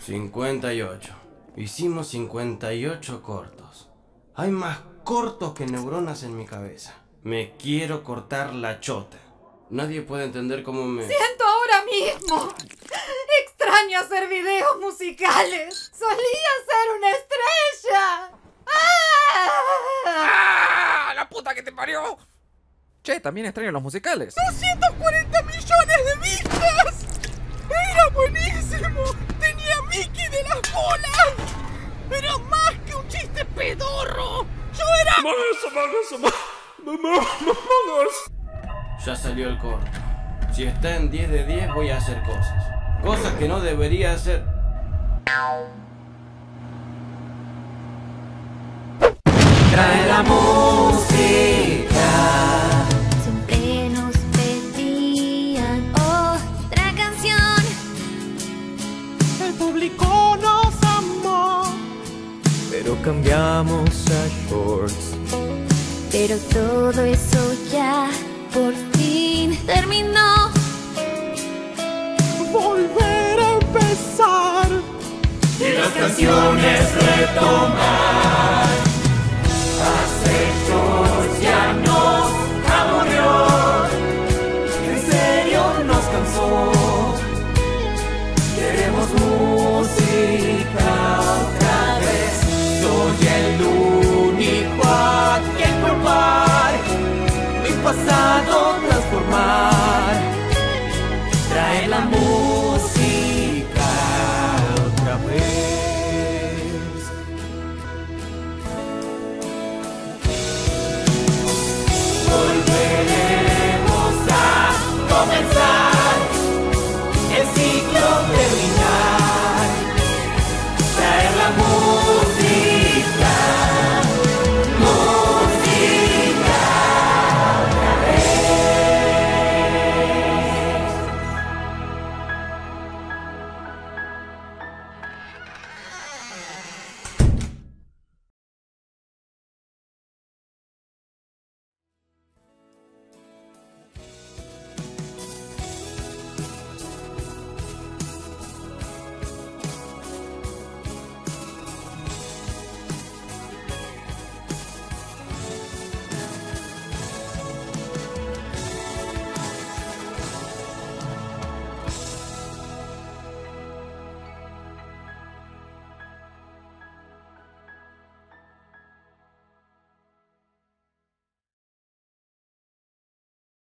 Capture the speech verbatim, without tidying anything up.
cincuenta y ocho. Hicimos cincuenta y ocho cortos. Hay más cortos que neuronas en mi cabeza. Me quiero cortar la chota. Nadie puede entender cómo me... ¡Siento ahora mismo! ¡Extraño hacer videos musicales! ¡Solía ser una estrella! ¡Ah! ¡Ah! ¡La puta que te parió! Che, también extraño los musicales. ¡doscientos cuarenta millones de vistas! ¡Era buenísimo! ¡Tenía a Mickey de las bolas! ¡Era más que un chiste pedorro! ¡Yo era... Ya salió el corto. Si está en diez de diez voy a hacer cosas. Cosas que no debería hacer. Trae la música. Siempre nos pedían otra canción. El público nos amó, pero cambiamos a shorts. Pero todo eso ya por fin terminó. Volver a empezar y las canciones retomar. Hacer shorts ya nos aburrió, en serio nos cansó. Queremos música otra vez. Soy el único a quien culpar, mi pasado transformar. Trae la música otra vez. Volveremos a comenzar.